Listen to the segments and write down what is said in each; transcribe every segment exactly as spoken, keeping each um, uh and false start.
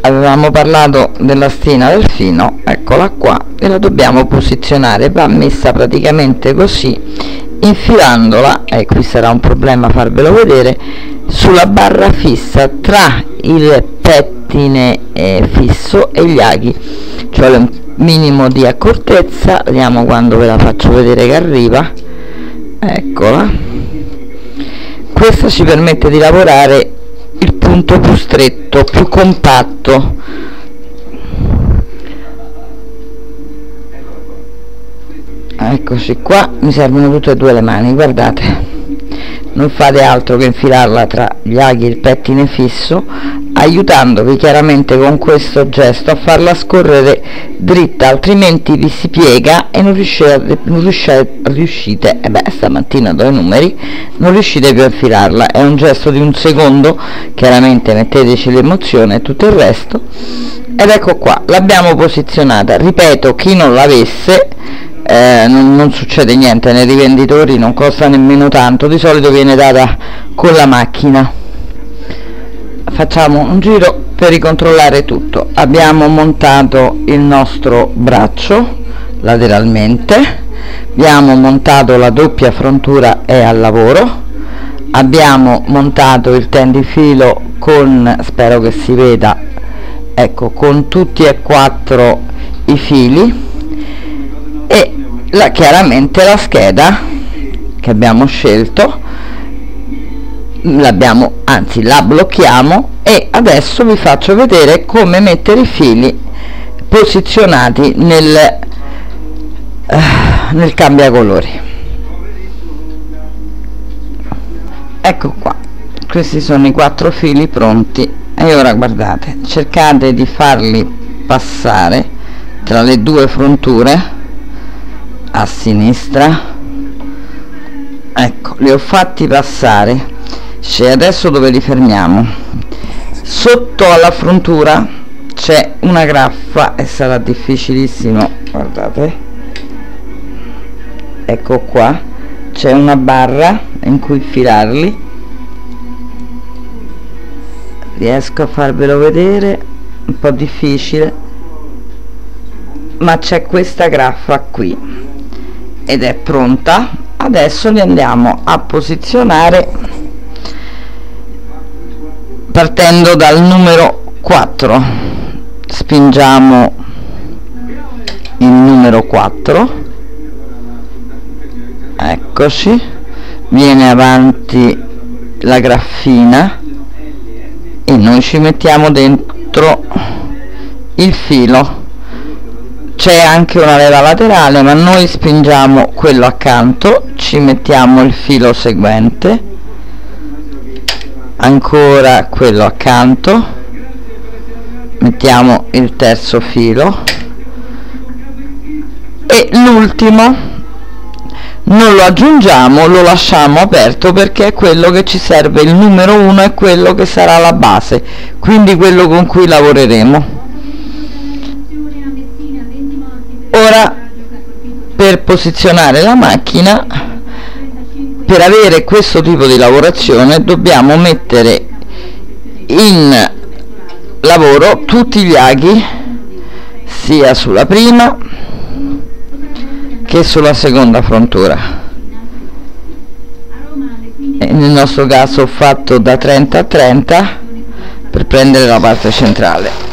avevamo parlato dell'astina del fino, eccola qua, e la dobbiamo posizionare. Va messa praticamente così, infilandola, e qui sarà un problema farvelo vedere, sulla barra fissa tra il pettine eh, fisso e gli aghi. Ci vuole un minimo di accortezza, vediamo quando ve la faccio vedere che arriva, eccola. Questa ci permette di lavorare il punto più stretto, più compatto. Eccoci qua, mi servono tutte e due le mani, guardate, non fate altro che infilarla tra gli aghi e il pettine fisso, aiutandovi chiaramente con questo gesto a farla scorrere dritta, altrimenti vi si piega e non riuscite, non riuscite, riuscite e beh, stamattina do i numeri, non riuscite più a infilarla. È un gesto di un secondo, chiaramente metteteci l'emozione e tutto il resto, ed ecco qua, l'abbiamo posizionata. Ripeto, chi non l'avesse, Eh, non, non succede niente, nei rivenditori non costa nemmeno tanto, di solito viene data con la macchina. Facciamo un giro per ricontrollare tutto. Abbiamo montato il nostro braccio lateralmente, abbiamo montato la doppia frontura e al lavoro, abbiamo montato il tendifilo con, spero che si veda, ecco, con tutti e quattro i fili, e la, chiaramente la scheda che abbiamo scelto l'abbiamo, anzi la blocchiamo, e adesso vi faccio vedere come mettere i fili posizionati nel, uh, nel cambiacolori. Ecco qua, questi sono i quattro fili pronti, e ora guardate, cercate di farli passare tra le due fronture a sinistra. Ecco, li ho fatti passare. C'è adesso dove li fermiamo, sotto alla frontura c'è una graffa e sarà difficilissimo, guardate, ecco qua, c'è una barra in cui infilarli, riesco a farvelo vedere, un po' difficile, ma c'è questa graffa qui ed è pronta. Adesso li andiamo a posizionare partendo dal numero quattro. Spingiamo il numero quattro, eccoci, viene avanti la graffina e noi ci mettiamo dentro il filo. C'è anche una leva laterale, ma noi spingiamo quello accanto, ci mettiamo il filo seguente, ancora quello accanto, mettiamo il terzo filo e l'ultimo non lo aggiungiamo, lo lasciamo aperto perché è quello che ci serve. Il numero uno è quello che sarà la base, quindi quello con cui lavoreremo. Ora, per posizionare la macchina, per avere questo tipo di lavorazione dobbiamo mettere in lavoro tutti gli aghi, sia sulla prima che sulla seconda frontura, e nel nostro caso ho fatto da trenta a trenta per prendere la parte centrale.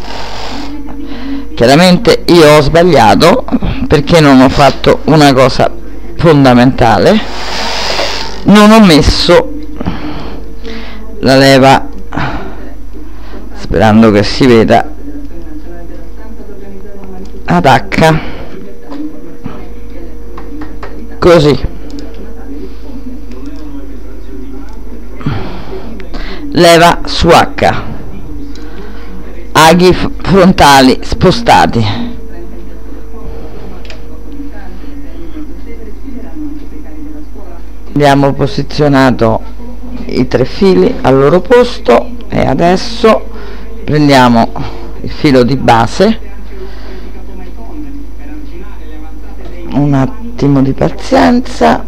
Chiaramente io ho sbagliato perché non ho fatto una cosa fondamentale, non ho messo la leva, sperando che si veda, ad H, così, leva su H, aghi frontali spostati, abbiamo posizionato i tre fili al loro posto e adesso prendiamo il filo di base, un attimo di pazienza,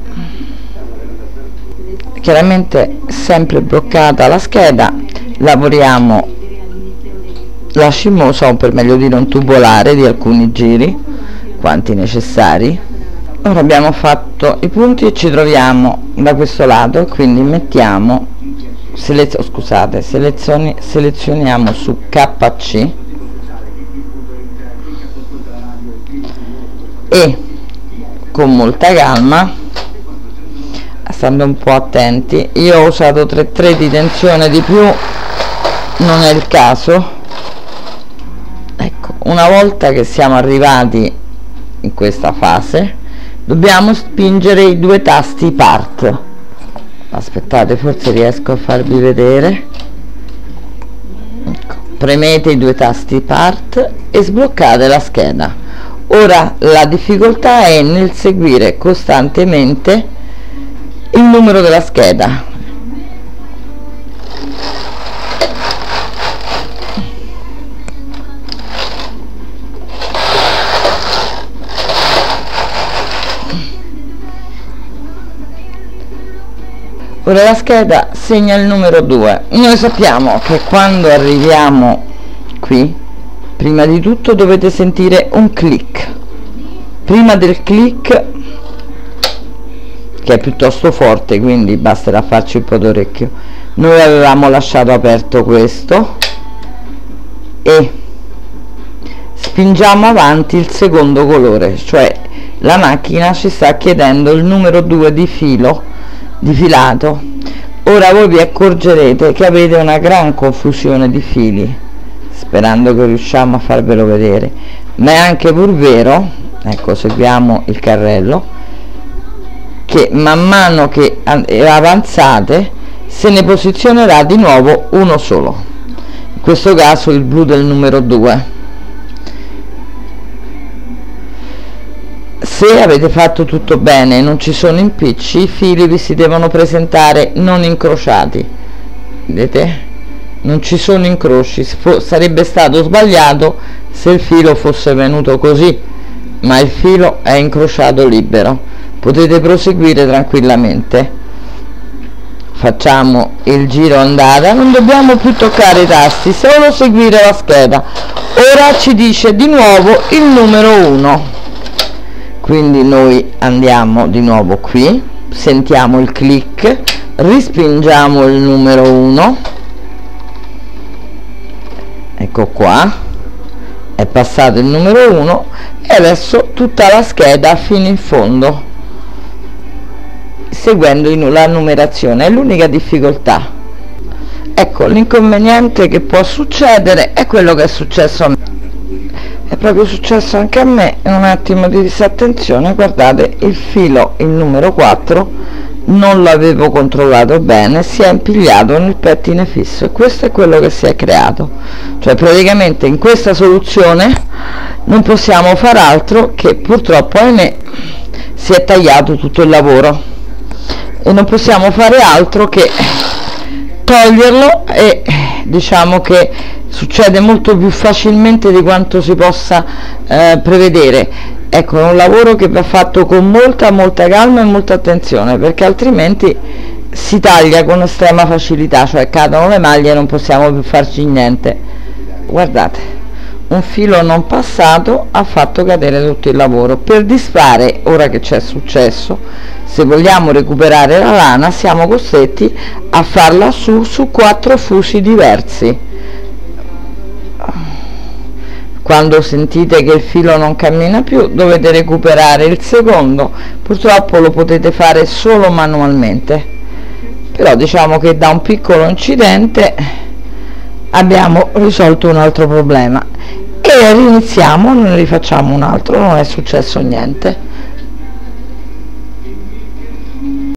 chiaramente sempre bloccata la scheda, lavoriamo lacimosa, o per meglio dire un tubolare di alcuni giri, quanti necessari. Ora abbiamo fatto i punti e ci troviamo da questo lato, quindi mettiamo selezio, scusate selezioni, selezioniamo su K C e con molta calma, stando un po' attenti, io ho usato tre di tensione di più, non è il caso. Ecco, una volta che siamo arrivati in questa fase dobbiamo spingere i due tasti part. Aspettate, forse riesco a farvi vedere. Ecco, premete i due tasti part e sbloccate la scheda. Ora la difficoltà è nel seguire costantemente il numero della scheda. Ora la scheda segna il numero due. Noi sappiamo che quando arriviamo qui, prima di tutto dovete sentire un click. Prima del click, che è piuttosto forte, quindi basterà farci un po' d'orecchio, noi avevamo lasciato aperto questo e spingiamo avanti il secondo colore, cioè la macchina ci sta chiedendo il numero due di filo di filato. Ora voi vi accorgerete che avete una gran confusione di fili, sperando che riusciamo a farvelo vedere, ma è anche pur vero, ecco, seguiamo il carrello, che man mano che avanzate se ne posizionerà di nuovo uno solo, in questo caso il blu del numero due. Se avete fatto tutto bene e non ci sono impicci, i fili vi si devono presentare non incrociati, vedete? Non ci sono incroci. Sarebbe stato sbagliato se il filo fosse venuto così, ma il filo è incrociato libero. Potete proseguire tranquillamente. Facciamo il giro andata, non dobbiamo più toccare i tasti, solo seguire la scheda. Ora ci dice di nuovo il numero uno, quindi noi andiamo di nuovo qui, sentiamo il click, rispingiamo il numero uno, ecco qua, è passato il numero uno e adesso tutta la scheda fino in fondo, seguendo la numerazione. È l'unica difficoltà. Ecco, l'inconveniente che può succedere è quello che è successo a me. È proprio successo anche a me, in un attimo di disattenzione. Guardate, il filo, il numero quattro, non l'avevo controllato bene, si è impigliato nel pettine fisso, e questo è quello che si è creato. Cioè praticamente in questa soluzione non possiamo far altro che, purtroppo, ahimè, si è tagliato tutto il lavoro e non possiamo fare altro che toglierlo, e diciamo che succede molto più facilmente di quanto si possa eh, prevedere. Ecco, è un lavoro che va fatto con molta molta calma e molta attenzione, perché altrimenti si taglia con estrema facilità, cioè cadono le maglie e non possiamo più farci niente. Guardate, un filo non passato ha fatto cadere tutto il lavoro. Per disfare, ora che c'è successo, se vogliamo recuperare la lana siamo costretti a farla su su quattro fusi diversi. Quando sentite che il filo non cammina più, dovete recuperare il secondo. Purtroppo lo potete fare solo manualmente, però diciamo che da un piccolo incidente abbiamo risolto un altro problema, e riniziamo, ne rifacciamo un altro, non è successo niente.